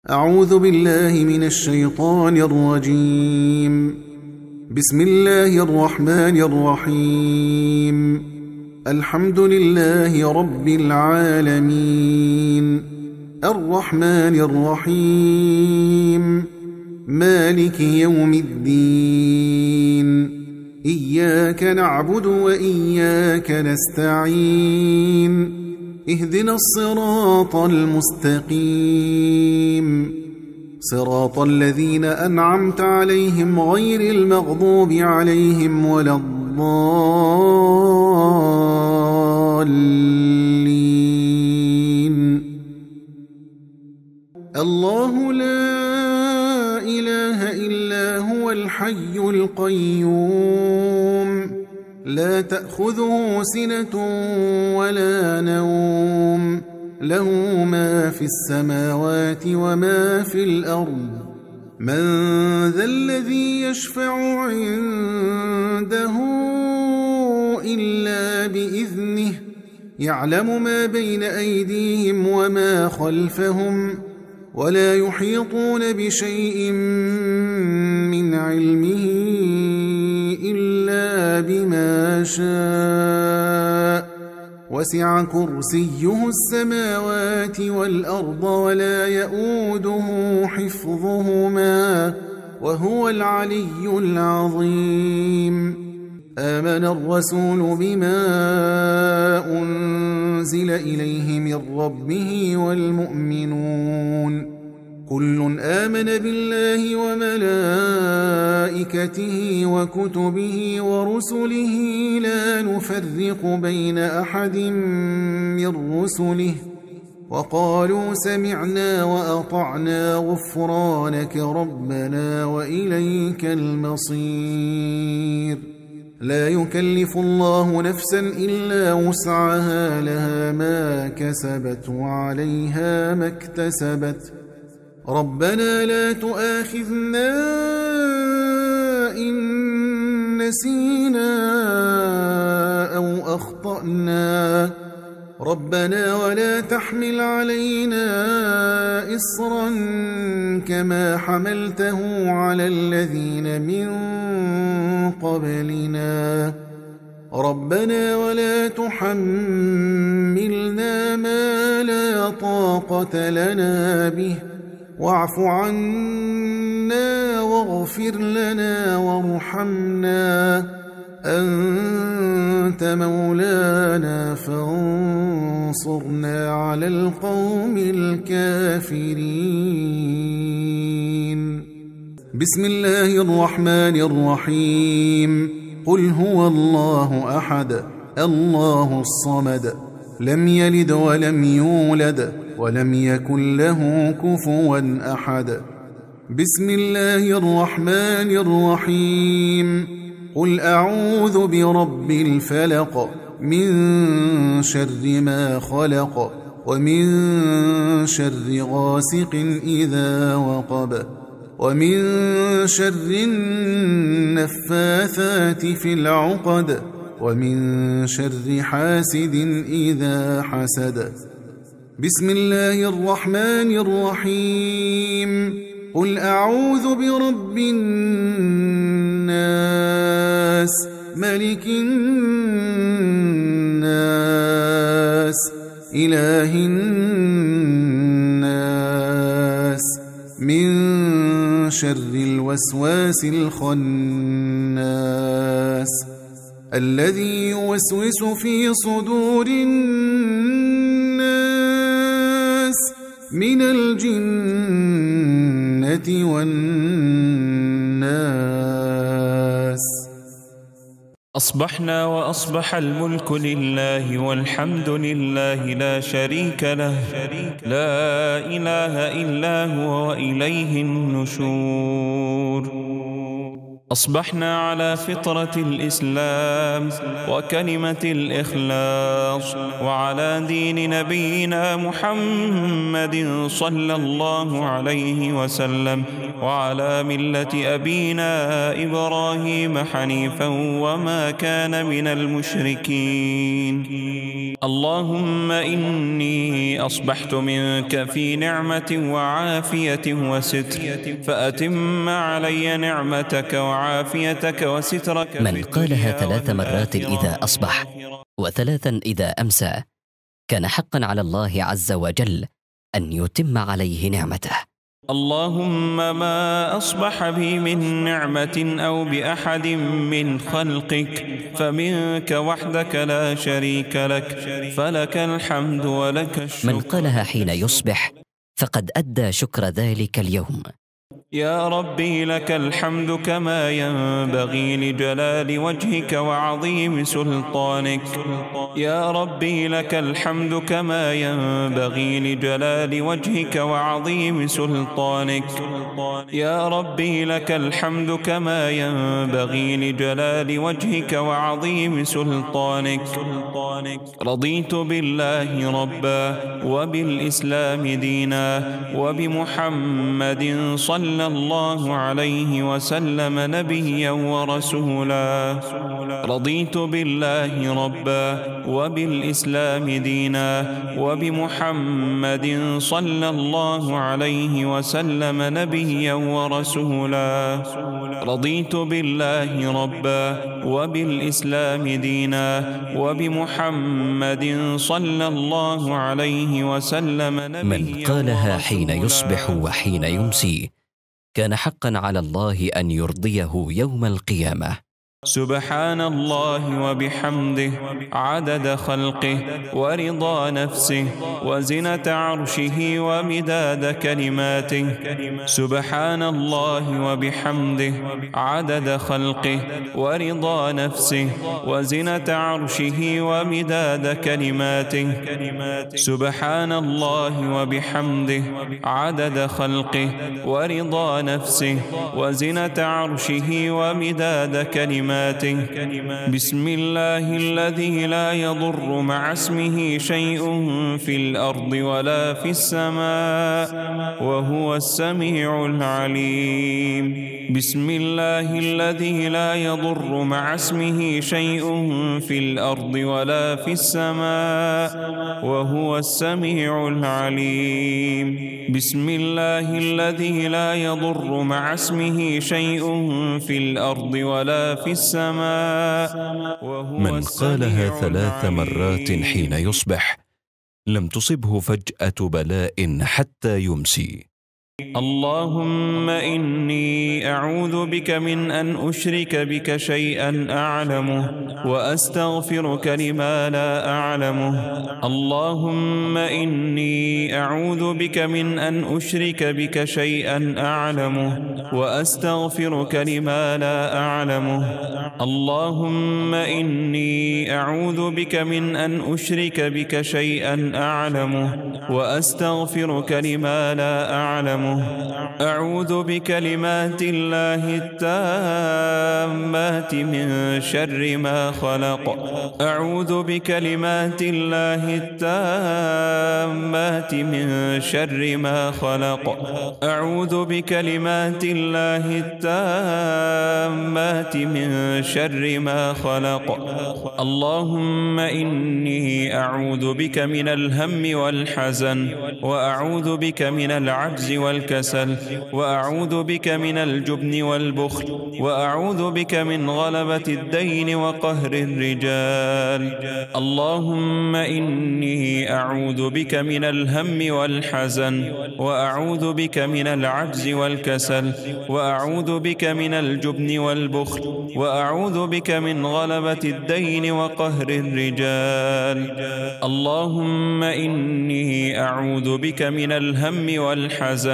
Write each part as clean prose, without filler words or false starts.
أعوذ بالله من الشيطان الرجيم. بسم الله الرحمن الرحيم. الحمد لله رب العالمين، الرحمن الرحيم، مالك يوم الدين، إياك نعبد وإياك نستعين، اهدنا الصراط المستقيم، صراط الذين أنعمت عليهم غير المغضوب عليهم ولا الضالين. الله لا إله إلا هو الحي القيوم، لا تأخذه سنة ولا نوم، له ما في السماوات وما في الأرض. من ذا الذي يشفع عنده إلا بإذنه، يعلم ما بين أيديهم وما خلفهم، ولا يحيطون بشيء من علمه إلا بما شاء، وسع كرسيه السماوات والأرض ولا يؤوده حفظهما وهو العلي العظيم. آمن الرسول بما أنزل إليه من ربه والمؤمنون كل آمن بالله وملائكته وكتبه ورسله لا نفرق بين أحد من رسله، وقالوا سمعنا وأطعنا غفرانك ربنا وإليك المصير. لا يكلف الله نفسا إلا وسعها، لها ما كسبت وعليها ما اكتسبت. ربنا لا تؤاخذنا إن نسينا أو أخطأنا، ربنا ولا تحمل علينا إصرا كما حملته على الذين من قبلنا، ربنا ولا تحملنا ما لا طاقة لنا به، واعف عنا واغفر لنا وارحمنا، أنت مولانا فانصرنا على القوم الكافرين. بسم الله الرحمن الرحيم. قل هو الله أحد، الله الصمد، لم يلد ولم يولد ولم يكن له كفوا أحد. بسم الله الرحمن الرحيم. قل أعوذ برب الفلق، من شر ما خلق، ومن شر غاسق إذا وقب، ومن شر النفاثات في العقد، ومن شر حاسد إذا حسد. بسم الله الرحمن الرحيم. قل أعوذ برب الناس، ملك الناس، إله الناس، من شر الوسواس الخناس، الذي يوسوس في صدور الناس من الجنة والناس. أصبحنا وأصبح الملك لله والحمد لله لا شريك له، لا إله إلا هو وإليه النشور. أصبحنا على فطرة الإسلام وكلمة الإخلاص وعلى دين نبينا محمد صلى الله عليه وسلم وعلى ملة أبينا إبراهيم حنيفا وما كان من المشركين. اللهم إني أصبحت منك في نعمة وعافية وستر، فأتم علي نعمتك وعافيتك وسترك. من قالها 3 مرات إذا أصبح و3 إذا أمسى كان حقا على الله عز وجل أن يتم عليه نعمته. اللهم ما أصبح بي من نعمة أو بأحد من خلقك فمنك وحدك لا شريك لك، فلك الحمد ولك الشكر. من قالها حين يصبح فقد أدى شكر ذلك اليوم. يا ربي لك الحمد كما ينبغي لجلال وجهك وعظيم سلطانك. يا ربي لك الحمد كما ينبغي لجلال وجهك وعظيم سلطانك. يا ربي لك الحمد كما ينبغي لجلال وجهك وعظيم سلطانك. رضيت بالله ربا وبالإسلام دينا وبمحمد صلى الله عليه وسلم نبيا ورسولا. رضيت بالله ربا وبالإسلام دينا وبمحمد صلى الله عليه وسلم نبيا ورسولا. رضيت بالله ربا وبالإسلام دينا وبمحمد صلى الله عليه وسلم نبيا. من قالها حين يصبح وحين يمسي كان حقا على الله أن يرضيه يوم القيامة. سبحان الله وبحمده عدد خلقه ورضا نفسه وزنة عرشه ومداد كلماته. سبحان الله وبحمده عدد خلقه ورضا نفسه وزنة عرشه ومداد كلماته. سبحان الله وبحمده عدد خلقه ورضا نفسه وزنة عرشه ومداد كلماته. بسم الله الذي لا يضر مع اسمه شيء في الأرض ولا في السماء وهو السميع العليم. بسم الله الذي لا يضر مع اسمه شيء في الأرض ولا في السماء وهو السميع العليم. بسم الله الذي لا يضر مع اسمه شيء في الأرض ولا في السماء. من قالها 3 مرات حين يصبح لم تصبه فجأة بلاء حتى يمسي. اللهم إني أعوذ بك من أن أشرك بك شيئا أعلمه وأستغفرك لما لا أعلمه. اللهم إني أعوذ بك من أن أشرك بك شيئا أعلمه وأستغفرك لما لا أعلمه. اللهم إني أعوذ بك من أن أشرك بك شيئا أعلمه وأستغفرك لما لا أعلمه. أعوذ بكلمات الله التامات من شر ما خلق. أعوذ بكلمات الله التامات من شر ما خلق. أعوذ بكلمات الله التامات من شر ما خلق. اللهم إني أعوذ بك من الهم والحزن وأعوذ بك من العجز والكسل وأعوذ بك من الجبن والبخل وأعوذ بك من غلبة الدين وقهر الرجال. اللهم إني أعوذ بك من الهم والحزن وأعوذ بك من العجز والكسل وأعوذ بك من الجبن والبخل وأعوذ بك من غلبة الدين وقهر الرجال. اللهم إني أعوذ بك من الهم والحزن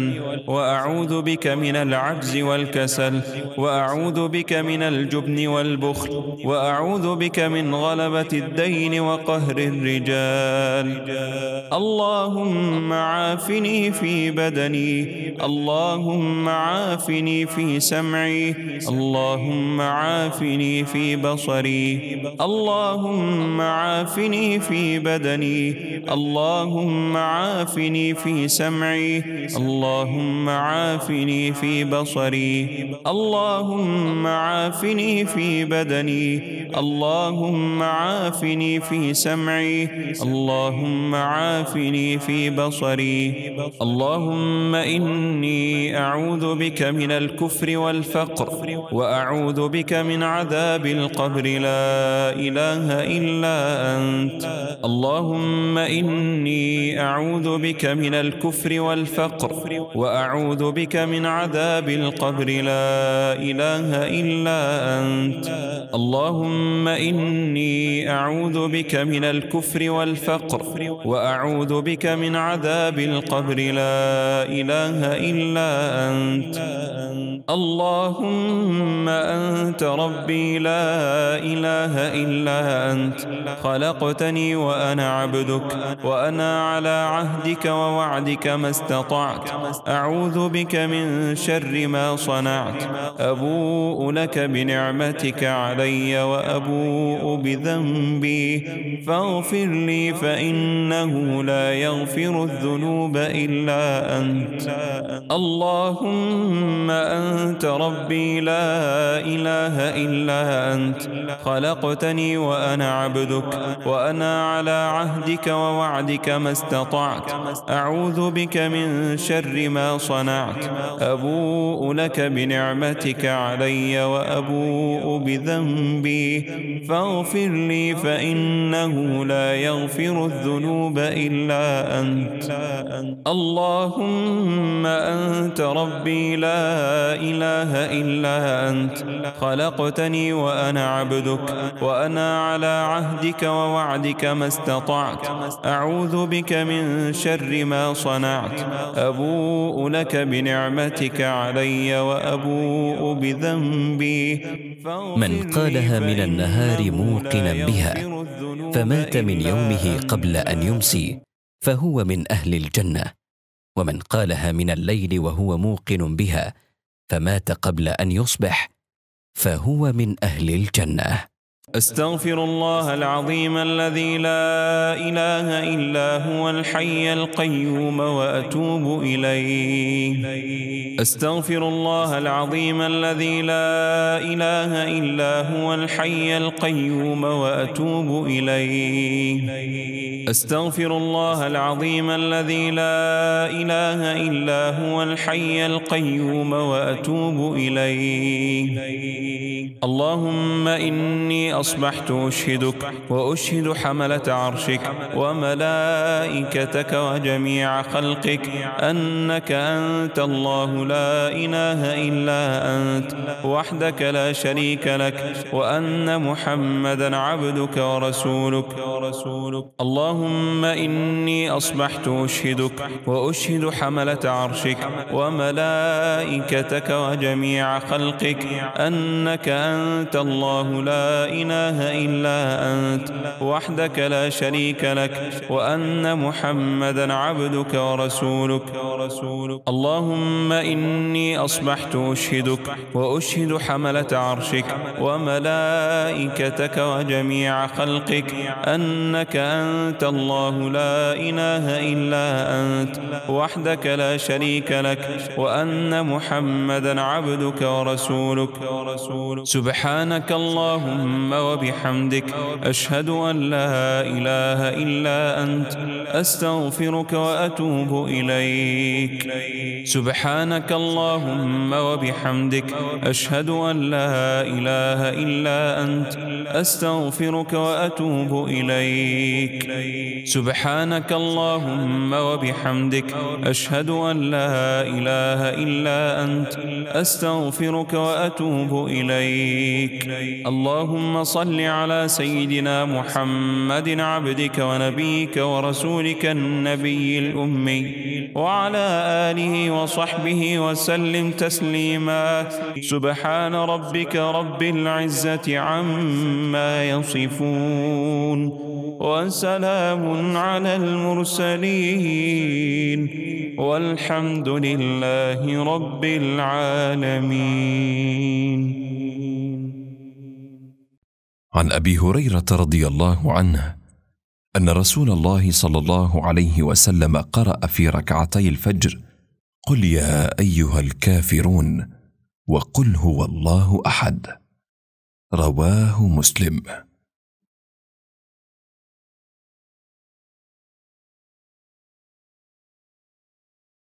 وأعوذ بك من العجز والكسل، وأعوذ بك من الجبن والبخل، وأعوذ بك من غلبة الدين وقهر الرجال. اللهم عافني في بدني، اللهم عافني في سمعي، اللهم عافني في بصري، اللهم عافني في بدني، اللهم عافني في سمعي، اللهم عافني في بصري، اللهم عافني في بدني، اللهم عافني في سمعي، اللهم عافني في بصري. اللهم إني أعوذ بك من الكفر والفقر، وأعوذ بك من عذاب القبر، لا إله إلا أنت. اللهم إني أعوذ بك من الكفر والفقر، وأعوذ بك من عذاب القبر، لا إله إلا أنت. اللهم إني أعوذ بك من الكفر والفقر، وأعوذ بك من عذاب القبر، لا إله إلا أنت. اللهم أنت ربي لا إله إلا أنت، خلقتني وأنا عبدك، وأنا على عهدك ووعدك ما استطعت. أعوذ بك من شر ما صنعت، أبوء لك بنعمتك علي وأبوء بذنبي، فاغفر لي فإنه لا يغفر الذنوب إلا أنت. اللهم أنت ربي لا إله إلا أنت، خلقتني وأنا عبدك، وأنا على عهدك ووعدك ما استطعت. أعوذ بك من شر ما صنعت، أبوء لك بنعمتك علي وأبوء بذنبي، فاغفر لي فإنه لا يغفر الذنوب إلا أنت. اللهم أنت ربي لا إله إلا أنت، خلقتني وأنا عبدك، وأنا على عهدك ووعدك ما استطعت. أعوذ بك من شر ما صنعت، أبوء لك بنعمتك علي وأبوء بذنبي. من قالها من النهار موقنا بها فمات من يومه قبل أن يمسي فهو من أهل الجنة، ومن قالها من الليل وهو موقن بها فمات قبل أن يصبح فهو من أهل الجنة. أستغفر الله العظيم الذي لا إله إلا هو الحي القيوم وأتوب إليه. أستغفر الله العظيم الذي لا إله إلا هو الحي القيوم وأتوب إليه. أستغفر الله العظيم الذي لا إله إلا هو الحي القيوم وأتوب إليه. اللهم إني أصبحت أشهدك وأشهد حملة عرشك وملائكتك وجميع خلقك أنك أنت الله لا إله إلا أنت وحدك لا شريك لك، وأن محمدا عبدك ورسولك. اللهم إني أصبحت أشهدك وأشهد حملة عرشك وملائكتك وجميع خلقك أنك أنت الله لا إله إلا أنت وحدك لا شريك لك، وأن محمدا عبدك ورسولك. اللهم إني أصبحت أشهدك وأشهد حملة عرشك وملائكتك وجميع خلقك أنك أنت الله لا إله إلا أنت وحدك لا شريك لك، وأن محمدا عبدك ورسولك. سبحانك اللهم وبحمدك أشهد أن لا إله إلا أنت أستغفرك وأتوب إليك. سبحانك اللهم وبحمدك أشهد أن لا إله إلا أنت أستغفرك وأتوب إليك. سبحانك اللهم وبحمدك أشهد أن لا إله إلا أنت أستغفرك وأتوب إليك. اللهم اللهم صل على سيدنا محمد عبدك ونبيك ورسولك النبي الأمي وعلى آله وصحبه وسلم تسليما. سبحان ربك رب العزة عما يصفون وسلام على المرسلين والحمد لله رب العالمين. عن أبي هريرة رضي الله عنه أن رسول الله صلى الله عليه وسلم قرأ في ركعتي الفجر: قل يا أيها الكافرون وقل هو الله أحد. رواه مسلم.